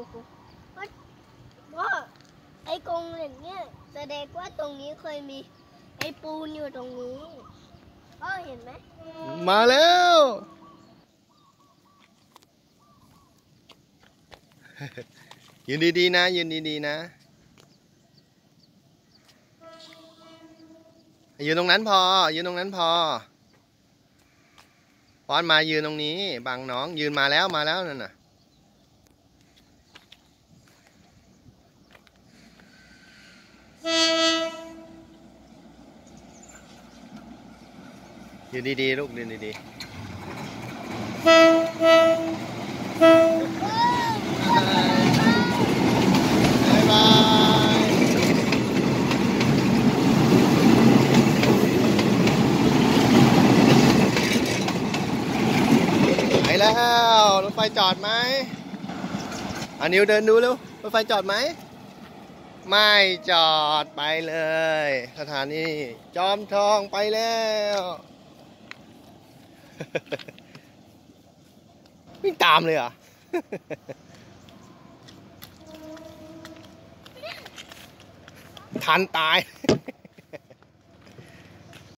ว่าไอ้กรงเหล็กเนี่ยแสดงว่าตรงนี้เคยมีไอ้ปูนอยู่ตรงนี้พ่อเห็นไหมมาแล้วยืนดีๆนะยืนดีๆนะยืนตรงนั้นพอยืนตรงนั้นพอป้อนมายืนตรงนี้บังน้องยืนมาแล้วนั่นน่ะยืนดีๆลูกยืนดีๆบ๊ายบายไปแล้วรถไฟจอดไหมนิวเดินดูเร็วรถไฟจอดไหมไม่จอดไปเลยสถานีจอมทองไปแล้ววิ่งตามเลยเหรอ ทันตาย